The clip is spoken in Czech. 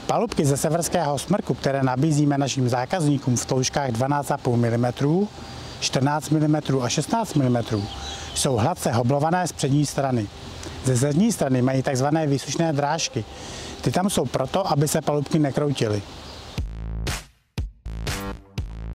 Palubky ze severského smrku, které nabízíme našim zákazníkům v toužkách 12,5 mm, 14 mm a 16 mm, jsou hladce hoblované z přední strany. Ze zadní strany mají tzv. Výsušné drážky. Ty tam jsou proto, aby se palubky nekroutily.